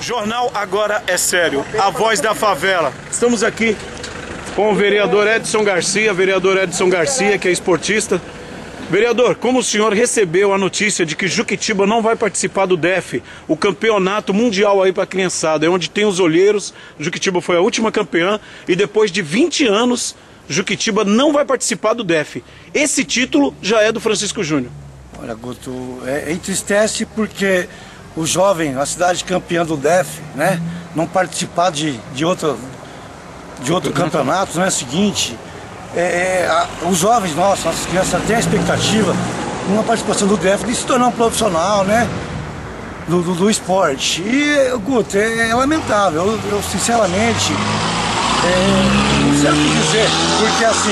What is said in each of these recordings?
Jornal Agora é Sério, a voz da favela. Estamos aqui com o vereador Edson Garcia, que é esportista. Vereador, como o senhor recebeu a notícia de que Juquitiba não vai participar do DEF, o campeonato mundial aí para a criançada, é onde tem os olheiros, Juquitiba foi a última campeã e depois de 20 anos, Juquitiba não vai participar do DEF. Esse título já é do Francisco Júnior. Olha, Guto, entristece porque o jovem, a cidade campeã do DEF, né, não participar de outro campeonato, não é o seguinte, os jovens nossas crianças têm a expectativa, numa participação do DEF, de se tornar um profissional, né, do esporte. E, Guto, é lamentável, eu sinceramente, não sei o que dizer, porque assim,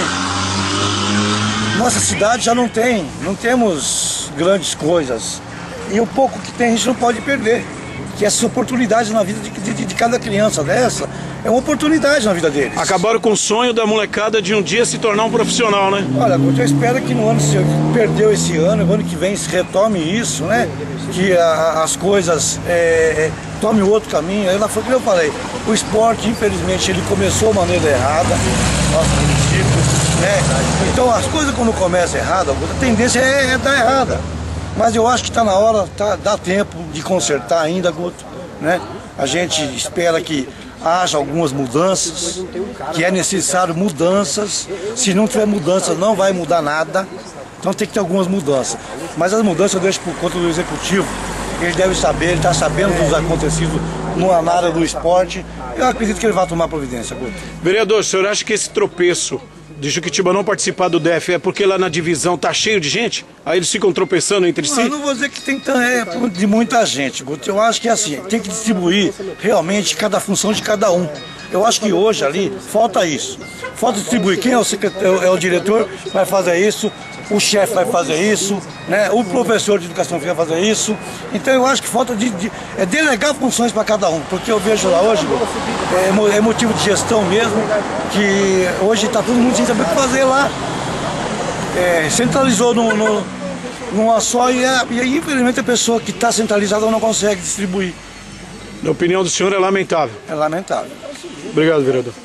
nossa cidade já não temos grandes coisas. E o pouco que tem a gente não pode perder. Que essa oportunidade na vida de cada criança dessa é uma oportunidade na vida deles. Acabaram com o sonho da molecada de um dia se tornar um profissional, né? Olha, eu espero que no ano, se perdeu esse ano, no ano que vem se retome isso, né? Que as coisas tomem outro caminho. Foi o que eu falei, o esporte, infelizmente, ele começou de maneira errada, nosso município, né? Então as coisas quando começam errada, a tendência é dar errada. Mas eu acho que está na hora, dá tempo de consertar ainda, Guto, né? A gente espera que haja algumas mudanças, que é necessário mudanças. Se não tiver mudança, não vai mudar nada. Então tem que ter algumas mudanças. Mas as mudanças eu deixo por conta do executivo. Ele deve saber, ele está sabendo dos acontecidos na área do esporte. Eu acredito que ele vai tomar providência, Guto. Vereador, o senhor acha que esse tropeço de Juquitiba não participar do DEF é porque lá na divisão tá cheio de gente? Aí eles ficam tropeçando entre si? Eu não vou dizer que tem de muita gente, Guto. Eu acho que é assim, tem que distribuir realmente cada função de cada um. Eu acho que hoje ali falta isso. Falta distribuir. Quem é o diretor vai fazer isso, o chefe vai fazer isso, né? O professor de educação vai fazer isso. Então eu acho que falta delegar funções para cada um, porque eu vejo lá hoje, é motivo de gestão mesmo, que hoje está todo mundo sem saber o que fazer lá. Centralizou numa só e infelizmente a pessoa que está centralizada não consegue distribuir. Na opinião do senhor é lamentável? É lamentável. Obrigado, vereador.